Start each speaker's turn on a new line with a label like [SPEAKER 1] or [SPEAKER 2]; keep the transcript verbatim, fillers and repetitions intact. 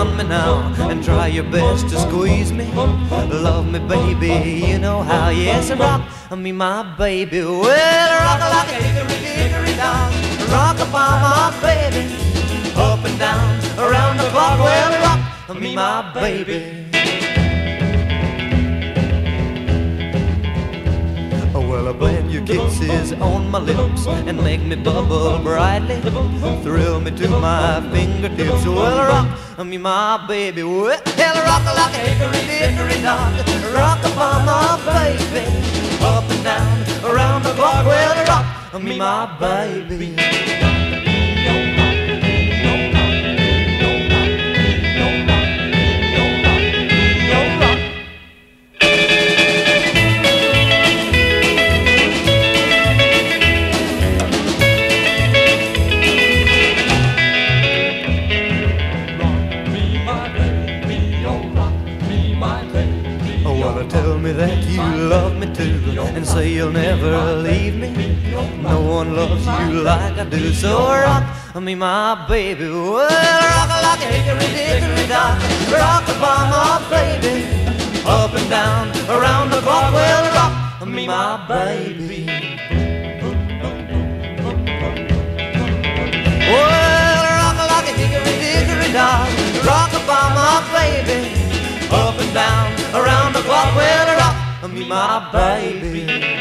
[SPEAKER 1] around me now and try your best to squeeze me. Love me, baby, you know how. Yes, rock me, my baby. Well, rock like a hickory dickory down. Rock upon my baby, up and down, around the clock. Well, rock me, my baby. Well, I blend your kisses on my lips and make me bubble brightly. Thrill me to my fingertips. Well, rock me, my baby. Well, rock like a hickory dickory dock. Rock upon my baby, up and down, around the clock. Well, rock me, my baby. Tell me that you love me too, and say you'll never leave me. No one loves you like I do, so rock me, my baby. Well, rock like a hickory dickory dock. Rock upon my baby, up and down, around the clock. Well, rock me, my baby. Well, rock like a hickory dickory dock. Rock upon my baby, up and down, around the clock. Well, rock me, my baby.